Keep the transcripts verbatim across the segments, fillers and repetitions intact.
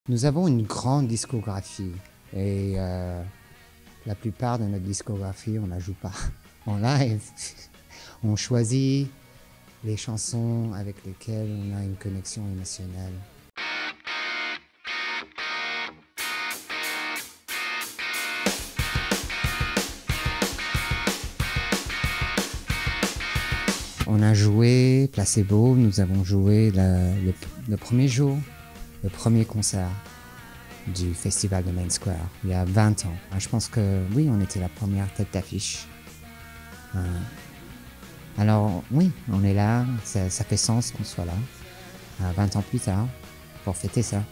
Nous avons une grande discographie et euh, la plupart de notre discographie, on ne la joue pas en live. On choisit les chansons avec lesquelles on a une connexion émotionnelle. On a joué Placebo, nous avons joué la, le, le premier jour, le premier concert du festival de Main Square, il y a vingt ans. Je pense que oui, on était la première tête d'affiche. Euh, alors oui, on est là, ça, ça fait sens qu'on soit là, euh, vingt ans plus tard, pour fêter ça.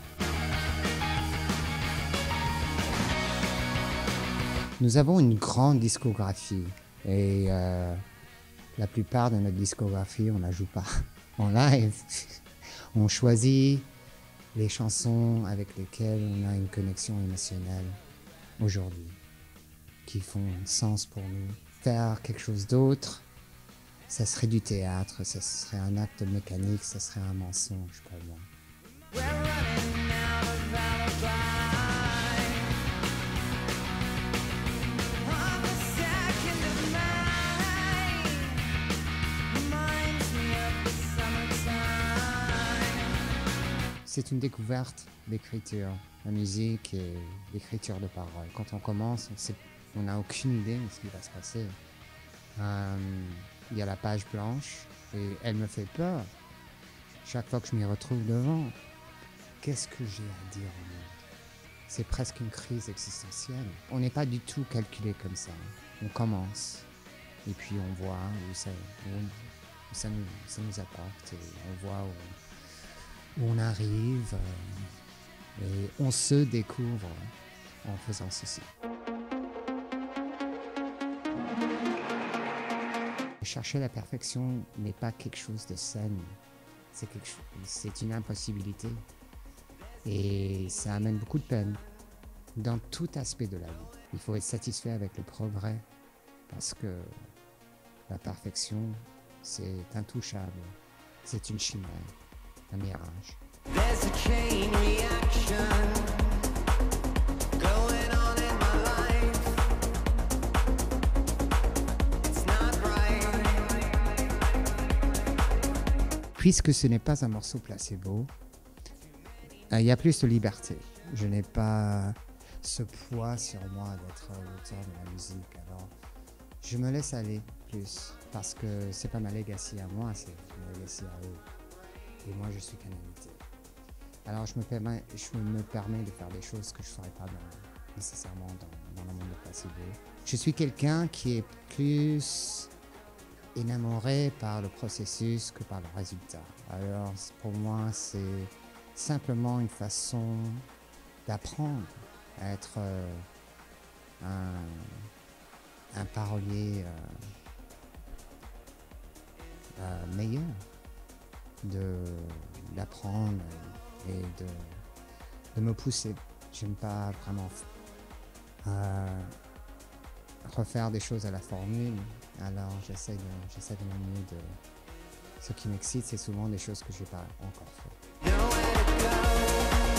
Nous avons une grande discographie et euh, la plupart de notre discographie, on ne la joue pas en live. On choisit les chansons avec lesquelles on a une connexion émotionnelle aujourd'hui, qui font sens pour nous. Faire quelque chose d'autre, ça serait du théâtre, ça serait un acte mécanique, ça serait un mensonge pour moi. C'est une découverte d'écriture, la musique et l'écriture de paroles. Quand on commence, on n'a aucune idée de ce qui va se passer. Euh, il y a la page blanche et elle me fait peur. Chaque fois que je m'y retrouve devant, qu'est-ce que j'ai à dire au monde? C'est presque une crise existentielle. On n'est pas du tout calculé comme ça. On commence et puis on voit où ça, où, où ça, nous, ça nous apporte et on voit où où on arrive euh, et on se découvre en faisant ceci. Chercher la perfection n'est pas quelque chose de sain, c'est quelque chose, c'est une impossibilité et ça amène beaucoup de peine dans tout aspect de la vie. Il faut être satisfait avec le progrès parce que la perfection, c'est intouchable, c'est une chimère. Un mirage. Puisque ce n'est pas un morceau placebo, il y a plus de liberté. Je n'ai pas ce poids sur moi d'être l'auteur de la musique. Alors, je me laisse aller plus parce que c'est pas ma legacy à moi, c'est ma legacy à eux. Et moi, je suis qu'un invité. Alors, je me, permets, je me permets de faire des choses que je ne ferais pas dans, nécessairement dans, dans le monde de Placebo. Je suis quelqu'un qui est plus énamoré par le processus que par le résultat. Alors, pour moi, c'est simplement une façon d'apprendre à être euh, un, un parolier euh, euh, meilleur. d'apprendre et de, de me pousser. J'aime pas vraiment euh, refaire des choses à la formule, alors j'essaie de, j'essaie de mon mieux de... Ce qui m'excite, c'est souvent des choses que je n'ai pas encore fait.